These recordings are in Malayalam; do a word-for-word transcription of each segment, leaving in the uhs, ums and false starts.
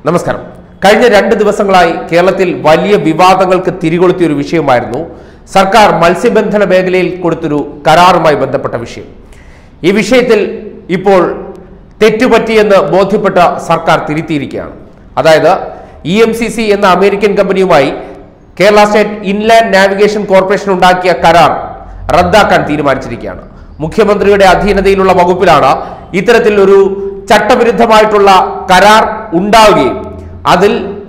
നമസ്കാരം. കഴിഞ്ഞ രണ്ട് ദിവസങ്ങളായി കേരളത്തിൽ വലിയ വിവാദങ്ങൾക്ക് തിരികൊളുത്തിയ ഒരു വിഷയമായിരുന്നു സർക്കാർ മത്സ്യബന്ധന മേഖലയിൽ കൊടുത്തൊരു കരാറുമായി ബന്ധപ്പെട്ട വിഷയം. ഈ വിഷയത്തിൽ ഇപ്പോൾ തെറ്റുപറ്റിയെന്ന് ബോധ്യപ്പെട്ട സർക്കാർ തിരുത്തിയിരിക്കുകയാണ്. അതായത് ഇ എം സി സി എന്ന അമേരിക്കൻ കമ്പനിയുമായി Kerala state inland navigation corporation ഉണ്ടാക്കിയ കരാർ റദ്ദാക്കാൻ തീരുമാനിച്ചിരിക്കുകയാണ്. മുഖ്യമന്ത്രിയുടെ അധീനതയിലുള്ള വകുപ്പിലാണ് ഇത്തരത്തിൽ ഒരു ചട്ടവിരുദ്ധമായിട്ടുള്ള കരാർ ഉണ്ടാവുകയും അതിൽ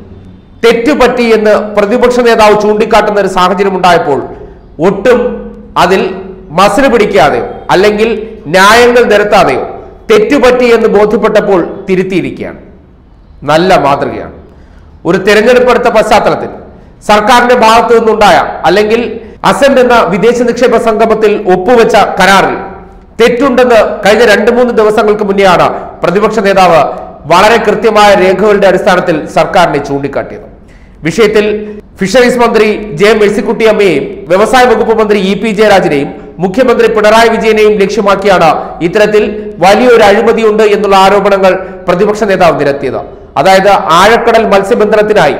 തെറ്റുപറ്റി എന്ന് പ്രതിപക്ഷ നേതാവ് ചൂണ്ടിക്കാട്ടുന്ന ഒരു സാഹചര്യം ഉണ്ടായപ്പോൾ ഒട്ടും അതിൽ മസിൽ പിടിക്കാതെയോ അല്ലെങ്കിൽ ന്യായങ്ങൾ നിരത്താതെയോ തെറ്റുപറ്റി എന്ന് ബോധ്യപ്പെട്ടപ്പോൾ തിരുത്തിയിരിക്കുകയാണ്. നല്ല മാതൃകയാണ്. ഒരു തെരഞ്ഞെടുപ്പ് എടുത്ത പശ്ചാത്തലത്തിൽ സർക്കാരിന്റെ ഭാഗത്തു നിന്നുണ്ടായ അല്ലെങ്കിൽ അസെന്റ് എന്ന വിദേശ നിക്ഷേപ സംഗമത്തിൽ ഒപ്പുവെച്ച കരാറിൽ തെറ്റുണ്ടെന്ന് കഴിഞ്ഞ രണ്ട് മൂന്ന് ദിവസങ്ങൾക്ക് മുന്നെയാണ് പ്രതിപക്ഷ നേതാവ് വളരെ കൃത്യമായ രേഖകളുടെ അടിസ്ഥാനത്തിൽ സർക്കാരിനെ ചൂണ്ടിക്കാട്ടിയത്. വിഷയത്തിൽ ഫിഷറീസ് മന്ത്രി ജെ മേഴ്സിക്കുട്ടിയമ്മയെയും വ്യവസായ വകുപ്പ് മന്ത്രി ഇ പി ജയരാജനെയും മുഖ്യമന്ത്രി പിണറായി വിജയനെയും ലക്ഷ്യമാക്കിയാണ് ഇത്തരത്തിൽ വലിയൊരു അഴിമതിയുണ്ട് എന്നുള്ള ആരോപണങ്ങൾ പ്രതിപക്ഷ നേതാവ് നിരത്തിയത്. അതായത് ആഴക്കടൽ മത്സ്യബന്ധനത്തിനായി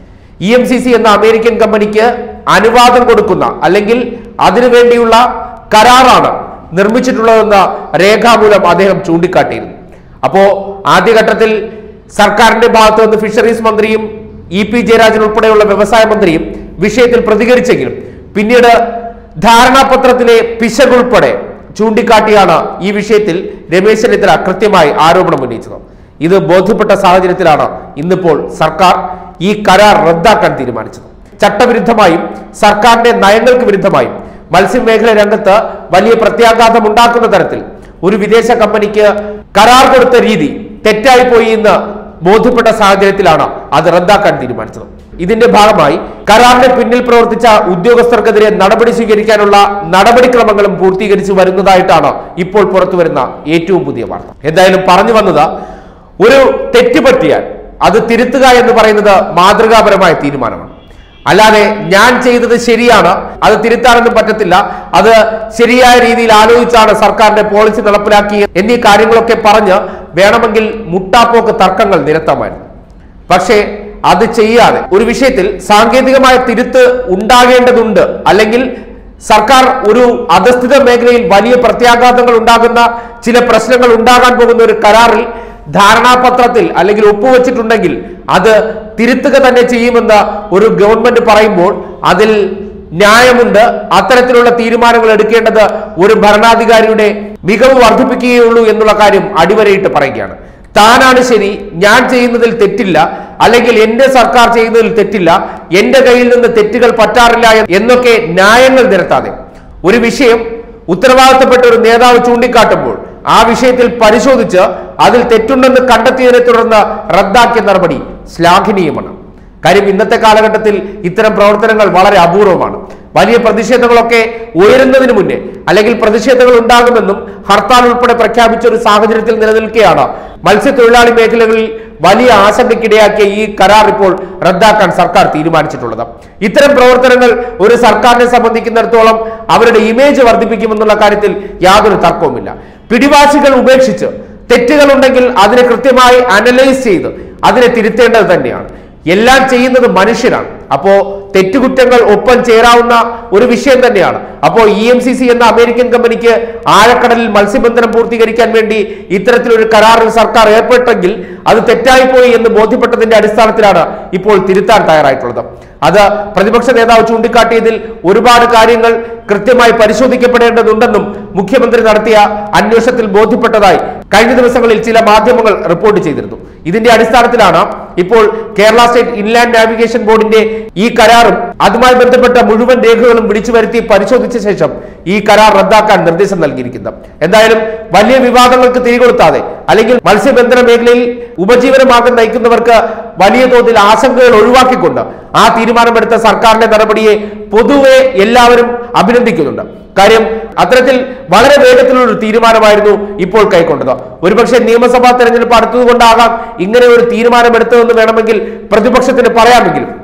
ഇ എം സി സി എന്ന അമേരിക്കൻ കമ്പനിക്ക് അനുവാദം കൊടുക്കുന്ന അല്ലെങ്കിൽ അതിനുവേണ്ടിയുള്ള കരാറാണ് നിർമ്മിച്ചിട്ടുള്ളതെന്ന രേഖാമൂലം അദ്ദേഹം ചൂണ്ടിക്കാട്ടിയിരുന്നു. അപ്പോ ആദ്യഘട്ടത്തിൽ സർക്കാരിന്റെ ഭാഗത്തു നിന്ന് ഫിഷറീസ് മന്ത്രിയും ഇ പി ജയരാജൻ ഉൾപ്പെടെയുള്ള വ്യവസായ മന്ത്രിയും വിഷയത്തിൽ പ്രതികരിച്ചെങ്കിലും പിന്നീട് ധാരണാപത്രത്തിലെ പിശകുൾപ്പെടെ ചൂണ്ടിക്കാട്ടിയാണ് ഈ വിഷയത്തിൽ രമേശ് ചെന്നിത്തല കൃത്യമായി ആരോപണം ഉന്നയിച്ചത്. ഇത് ബോധ്യപ്പെട്ട സാഹചര്യത്തിലാണ് ഇന്നിപ്പോൾ സർക്കാർ ഈ കരാർ റദ്ദാക്കാൻ തീരുമാനിച്ചത്. ചട്ടവിരുദ്ധമായും സർക്കാരിന്റെ നയങ്ങൾക്ക് വിരുദ്ധമായും മത്സ്യമേഖല രംഗത്ത് വലിയ പ്രത്യാഘാതം ഉണ്ടാക്കുന്ന തരത്തിൽ ഒരു വിദേശ കമ്പനിക്ക് കരാർ കൊടുത്ത രീതി തെറ്റായി പോയി എന്ന് ബോധ്യപ്പെട്ട സാഹചര്യത്തിലാണ് അത് റദ്ദാക്കാൻ തീരുമാനിച്ചത്. ഇതിന്റെ ഭാഗമായി കരാറിന്റെ പിന്നിൽ പ്രവർത്തിച്ച ഉദ്യോഗസ്ഥർക്കെതിരെ നടപടി സ്വീകരിക്കാനുള്ള നടപടിക്രമങ്ങളും പൂർത്തീകരിച്ചു വരുന്നതായിട്ടാണ് ഇപ്പോൾ പുറത്തുവരുന്ന ഏറ്റവും പുതിയ വാർത്ത. എന്തായാലും പറഞ്ഞു വന്നത്, ഒരു തെറ്റ് പറ്റിയാൽ അത് തിരുത്തുക എന്ന് പറയുന്നത് മാതൃകാപരമായ തീരുമാനമാണ്. അല്ലാതെ ഞാൻ ചെയ്തത് ശരിയാണ്, അത് തിരുത്താനൊന്നും പറ്റത്തില്ല, അത് ശരിയായ രീതിയിൽ ആലോചിച്ചാണ് സർക്കാരിന്റെ പോളിസി നടപ്പിലാക്കിയത് എന്നീ കാര്യങ്ങളൊക്കെ പറഞ്ഞ് വേണമെങ്കിൽ മുട്ടാപ്പോക്ക് തർക്കങ്ങൾ നിരത്താമായിരുന്നു. പക്ഷേ അത് ചെയ്യാതെ ഒരു വിഷയത്തിൽ സാങ്കേതികമായ തിരുത്ത് ഉണ്ടാകേണ്ടതുണ്ട്, അല്ലെങ്കിൽ സർക്കാർ ഒരു അധസ്ഥിത മേഖലയിൽ വലിയ പ്രത്യാഘാതങ്ങൾ ഉണ്ടാകുന്ന ചില പ്രശ്നങ്ങൾ ഉണ്ടാകാൻ പോകുന്ന ഒരു കരാറിൽ ധാരണാപത്രത്തിൽ അല്ലെങ്കിൽ ഒപ്പുവെച്ചിട്ടുണ്ടെങ്കിൽ അത് തിരുത്തുക തന്നെ ചെയ്യുമെന്ന് ഒരു ഗവൺമെന്റ് പറയുമ്പോൾ അതിൽ ന്യായമുണ്ട്. അത്തരത്തിലുള്ള തീരുമാനങ്ങൾ എടുക്കേണ്ടത് ഒരു ഭരണാധികാരിയുടെ മികവ് വർദ്ധിപ്പിക്കുകയുള്ളൂ എന്നുള്ള കാര്യം അടിവരയിട്ട് പറയുകയാണ്. താനാണ് ശരി, ഞാൻ ചെയ്യുന്നതിൽ തെറ്റില്ല, അല്ലെങ്കിൽ എന്റെ സർക്കാർ ചെയ്യുന്നതിൽ തെറ്റില്ല, എന്റെ കയ്യിൽ നിന്ന് തെറ്റുകൾ പറ്റാറില്ല എന്നൊക്കെ ന്യായങ്ങൾ നിരത്താതെ ഒരു വിഷയം ഉത്തരവാദിത്തപ്പെട്ട ഒരു നേതാവ് ചൂണ്ടിക്കാട്ടുമ്പോൾ ആ വിഷയത്തിൽ പരിശോധിച്ച് അതിൽ തെറ്റുണ്ടെന്ന് കണ്ടെത്തിയതിനെ തുടർന്ന് റദ്ദാക്കിയ നടപടി ശ്ലാഘനീയമാണ്. കാര്യം ഇന്നത്തെ കാലഘട്ടത്തിൽ ഇത്തരം പ്രവർത്തനങ്ങൾ വളരെ അപൂർവമാണ്. വലിയ പ്രതിഷേധങ്ങളൊക്കെ ഉയരുന്നതിന് മുന്നേ അല്ലെങ്കിൽ പ്രതിഷേധങ്ങൾ ഉണ്ടാകുമെന്നും ഹർത്താൽ ഉൾപ്പെടെ പ്രഖ്യാപിച്ച ഒരു സാഹചര്യത്തിൽ നിലനിൽക്കുകയാണ് മത്സ്യത്തൊഴിലാളി മേഖലകളിൽ വലിയ ആശങ്കയ്ക്കിടയാക്കിയ ഈ കരാർ ഇപ്പോൾ റദ്ദാക്കാൻ സർക്കാർ തീരുമാനിച്ചിട്ടുള്ളത്. ഇത്തരം പ്രവർത്തനങ്ങൾ ഒരു സർക്കാരിനെ സംബന്ധിക്കുന്നിടത്തോളം അവരുടെ ഇമേജ് വർദ്ധിപ്പിക്കുമെന്നുള്ള കാര്യത്തിൽ യാതൊരു തർക്കവുമില്ല. പിടിവാശികൾ ഉപേക്ഷിച്ച് തെറ്റുകൾ ഉണ്ടെങ്കിൽ അതിനെ കൃത്യമായി അനലൈസ് ചെയ്ത് അതിനെ തിരുത്തേണ്ടത് തന്നെയാണ്. എല്ലാം ചെയ്യുന്നത് മനുഷ്യരാണ്. അപ്പോ തെറ്റുകുറ്റങ്ങൾ ഒപ്പം ചേരാവുന്ന ഒരു വിഷയം തന്നെയാണ്. അപ്പോ ഇ എം സി സി എന്ന അമേരിക്കൻ കമ്പനിക്ക് ആഴക്കടലിൽ മത്സ്യബന്ധനം പൂർത്തീകരിക്കാൻ വേണ്ടി ഇത്തരത്തിലൊരു കരാറിൽ സർക്കാർ ഏർപ്പെട്ടെങ്കിൽ അത് തെറ്റായിപ്പോയി എന്ന് ബോധ്യപ്പെട്ടതിന്റെ അടിസ്ഥാനത്തിലാണ് ഇപ്പോൾ തിരുത്താൻ തയ്യാറായിട്ടുള്ളത്. അത് പ്രതിപക്ഷ നേതാവ് ചൂണ്ടിക്കാട്ടിയതിൽ ഒരുപാട് കാര്യങ്ങൾ കൃത്യമായി പരിശോധിക്കപ്പെടേണ്ടതുണ്ടെന്നും മുഖ്യമന്ത്രി നടത്തിയ അന്വേഷണത്തിൽ ബോധ്യപ്പെട്ടതായി കഴിഞ്ഞ ദിവസങ്ങളിൽ ചില മാധ്യമങ്ങൾ റിപ്പോർട്ട് ചെയ്തിരുന്നു. ഇതിന്റെ അടിസ്ഥാനത്തിലാണ് ഇപ്പോൾ കേരള സ്റ്റേറ്റ് ഇൻലാൻഡ് നാവിഗേഷൻ ബോർഡിന്റെ ഈ കരാറും അതുമായി ബന്ധപ്പെട്ട മുഴുവൻ രേഖകളും വിളിച്ചു വരുത്തി പരിശോധിച്ച ശേഷം ഈ കരാർ റദ്ദാക്കാൻ നിർദ്ദേശം നൽകിയിരിക്കുന്നത്. എന്തായാലും വലിയ വിവാദങ്ങൾക്ക് തിരികൊളുത്താതെ അല്ലെങ്കിൽ മത്സ്യബന്ധന മേഖലയിൽ ഉപജീവനമാർഗം നയിക്കുന്നവർക്ക് വലിയ തോതിൽ ആശങ്കകൾ ഒഴിവാക്കിക്കൊണ്ട് ആ തീരുമാനമെടുത്ത സർക്കാരിന്റെ നടപടിയെ പൊതുവെ എല്ലാവരും അഭിനന്ദിക്കുന്നുണ്ട്. കാര്യം അത്തരത്തിൽ വളരെ വേഗത്തിലുള്ള ഒരു തീരുമാനമായിരുന്നു ഇപ്പോൾ കൈക്കൊണ്ടത്. ഒരുപക്ഷെ നിയമസഭാ തെരഞ്ഞെടുപ്പ് അടുത്തതുകൊണ്ടാകാം ഇങ്ങനെ ഒരു തീരുമാനമെടുത്തതെന്ന് വേണമെങ്കിൽ പ്രതിപക്ഷത്തിന് പറയാമെങ്കിലും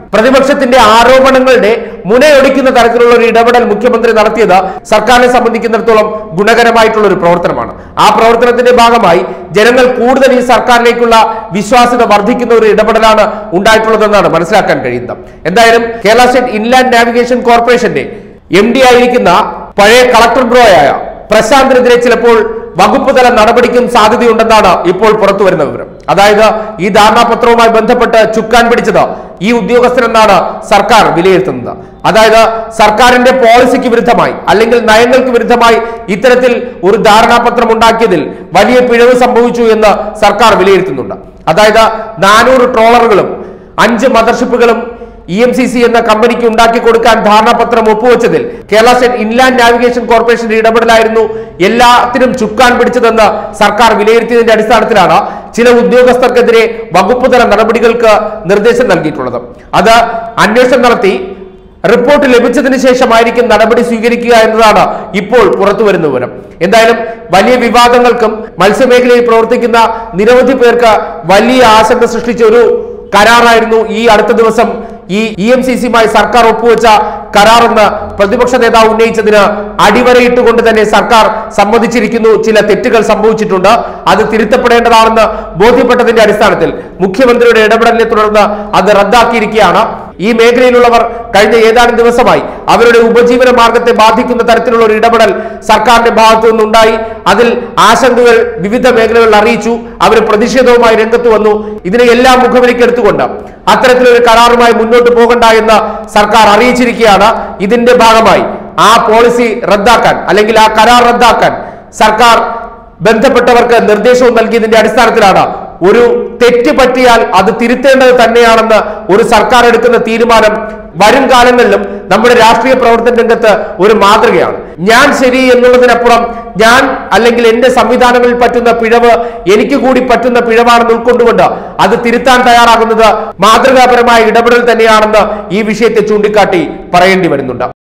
പ്രതിപക്ഷത്തിന്റെ ആരോപണങ്ങളുടെ മുനയൊടിക്കുന്ന തരത്തിലുള്ള ഒരു ഇടപെടൽ മുഖ്യമന്ത്രി നടത്തിയത് സർക്കാരിനെ സംബന്ധിക്കുന്നിടത്തോളം ഗുണകരമായിട്ടുള്ള ഒരു പ്രവർത്തനമാണ്. ആ പ്രവർത്തനത്തിന്റെ ഭാഗമായി ജനങ്ങൾ കൂടുതൽ ഈ സർക്കാരിലേക്കുള്ള വിശ്വാസ്യത വർദ്ധിക്കുന്ന ഒരു ഇടപെടലാണ് ഉണ്ടായിട്ടുള്ളതെന്നാണ് മനസ്സിലാക്കാൻ കഴിയുന്നത്. എന്തായാലും കേരള സ്റ്റേറ്റ് ഇൻലാൻഡ് നാവിഗേഷൻ കോർപ്പറേഷന്റെ എം ഡി ആയിരിക്കുന്ന പഴയ കളക്ടർ ബ്രോയായ പ്രശാന്തിനെതിരെ ചിലപ്പോൾ വകുപ്പ് തല നടപടിക്കും സാധ്യതയുണ്ടെന്നാണ് ഇപ്പോൾ പുറത്തു വരുന്ന വിവരം. അതായത് ഈ ധാരണാപത്രവുമായി ബന്ധപ്പെട്ട് ചുക്കാൻ പിടിച്ചത് ഈ ഉദ്യോഗസ്ഥനെന്നാണ് സർക്കാർ വിലയിരുത്തുന്നത്. അതായത് സർക്കാരിന്റെ പോളിസിക്ക് വിരുദ്ധമായി അല്ലെങ്കിൽ നയങ്ങൾക്ക് വിരുദ്ധമായി ഇത്തരത്തിൽ ഒരു ധാരണാപത്രം ഉണ്ടാക്കിയതിൽ വലിയ പിഴവ് സംഭവിച്ചു എന്ന് സർക്കാർ വിലയിരുത്തുന്നുണ്ട്. അതായത് നാനൂറ് ട്രോളറുകളും അഞ്ച് മദർഷിപ്പുകളും ഇ എം സി സി എന്ന കമ്പനിക്ക് ഉണ്ടാക്കി കൊടുക്കാൻ ധാരണാപത്രം ഒപ്പുവെച്ചതിൽ കേരള സ്റ്റേറ്റ് ഇൻലാൻഡ് നാവിഗേഷൻ കോർപ്പറേഷന്റെ ഇടപെടലായിരുന്നു എല്ലാത്തിനും ചുക്കാൻ പിടിച്ചതെന്ന് സർക്കാർ വിലയിരുത്തിയതിന്റെ അടിസ്ഥാനത്തിലാണ് ചില ഉദ്യോഗസ്ഥർക്കെതിരെ വകുപ്പ് തല നടപടികൾക്ക് നിർദ്ദേശം നൽകിയിട്ടുള്ളത്. അത് അന്വേഷണം നടത്തി റിപ്പോർട്ട് ലഭിച്ചതിന് ശേഷമായിരിക്കും നടപടി സ്വീകരിക്കുക എന്നതാണ് ഇപ്പോൾ പുറത്തു വരുന്ന വിവരം. എന്തായാലും വലിയ വിവാദങ്ങൾക്കും മത്സ്യമേഖലയിൽ പ്രവർത്തിക്കുന്ന നിരവധി പേർക്ക് വലിയ ആശങ്ക സൃഷ്ടിച്ച ഒരു കരാറായിരുന്നു ഈ അടുത്ത ദിവസം ഈ ഇ എം സി സിയുമായി സർക്കാർ ഒപ്പുവെച്ച കരാറെന്ന് പ്രതിപക്ഷ നേതാവ് ഉന്നയിച്ചതിന് അടിവരയിട്ടുകൊണ്ട് തന്നെ സർക്കാർ സമ്മതിച്ചിരിക്കുന്നു. ചില തെറ്റുകൾ സംഭവിച്ചിട്ടുണ്ട്, അത് തിരുത്തപ്പെടേണ്ടതാണെന്ന് ബോധ്യപ്പെട്ടതിന്റെ അടിസ്ഥാനത്തിൽ മുഖ്യമന്ത്രിയുടെ ഇടപെടലിനെ തുടർന്ന് അത് റദ്ദാക്കിയിരിക്കുകയാണ്. ഈ മേഖലയിലുള്ളവർ കഴിഞ്ഞ ഏതാനും ദിവസമായി അവരുടെ ഉപജീവന മാർഗത്തെ ബാധിക്കുന്ന തരത്തിലുള്ള ഒരു ഇടപെടൽ സർക്കാരിന്റെ ഭാഗത്തു നിന്നുണ്ടായി. അതിൽ ആശങ്കകൾ വിവിധ മേഖലകളിൽ അറിയിച്ചു. അവർ പ്രതിഷേധവുമായി രംഗത്ത് വന്നു. ഇതിനെ എല്ലാം മുഖവിലക്കെടുത്തുകൊണ്ട് അത്തരത്തിലൊരു കരാറുമായി മുന്നോട്ട് പോകണ്ട എന്ന് സർക്കാർ അറിയിച്ചിരിക്കുകയാണ്. ഇതിന്റെ ഭാഗമായി ആ പോളിസി റദ്ദാക്കാൻ അല്ലെങ്കിൽ ആ കരാർ റദ്ദാക്കാൻ സർക്കാർ ബന്ധപ്പെട്ടവർക്ക് നിർദ്ദേശവും നൽകിയതിന്റെ അടിസ്ഥാനത്തിലാണ് ഒരു തെറ്റ് പറ്റിയാൽ അത് തിരുത്തേണ്ടത് തന്നെയാണെന്ന് ഒരു സർക്കാർ എടുക്കുന്ന തീരുമാനം വരും കാലങ്ങളിലും നമ്മുടെ രാഷ്ട്രീയ പ്രവർത്തന രംഗത്ത് ഒരു മാതൃകയാണ്. ഞാൻ ശരി എന്നുള്ളതിനപ്പുറം ഞാൻ അല്ലെങ്കിൽ എന്റെ സംവിധാനങ്ങളിൽ പറ്റുന്ന പിഴവ് എനിക്ക് കൂടി പറ്റുന്ന പിഴവാണെന്ന് ഉൾക്കൊണ്ടുകൊണ്ട് അത് തിരുത്താൻ തയ്യാറാകുന്നത് മാതൃകാപരമായ ഇടപെടൽ തന്നെയാണെന്ന് ഈ വിഷയത്തെ ചൂണ്ടിക്കാട്ടി പറയേണ്ടി വരുന്നുണ്ട്.